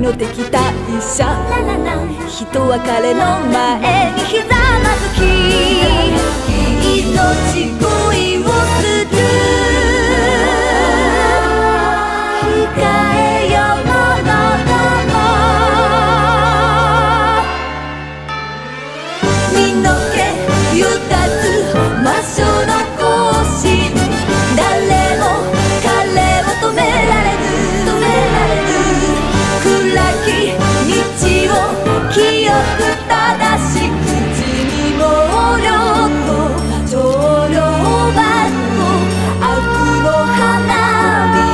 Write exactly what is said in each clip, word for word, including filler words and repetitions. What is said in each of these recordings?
の敵対者。人は彼の前にひざまずき、命乞いをする。控えようものも身の毛よたつ魔性の行進。誰も彼を止められる止められる。暗き道を清く正しく地にも量と長量ばっこ悪の花道。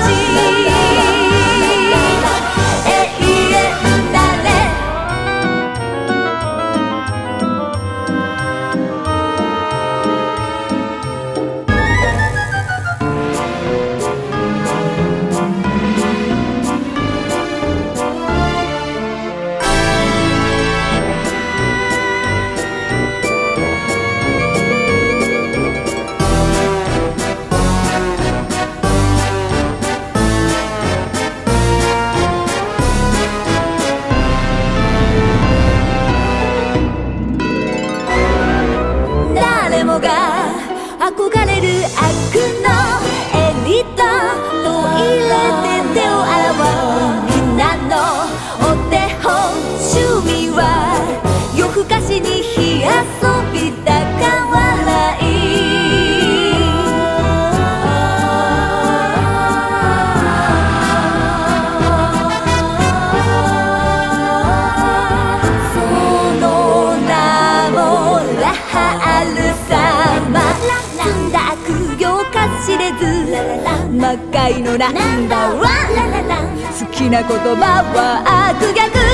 誰もが憧れる悪のエリートと入れて手を洗う。みんなのお手本趣味は夜更かしに火遊びだか笑い。その名もラハール様。積んだ悪行か知れず魔界のナンバーワン。好きな言葉は悪逆。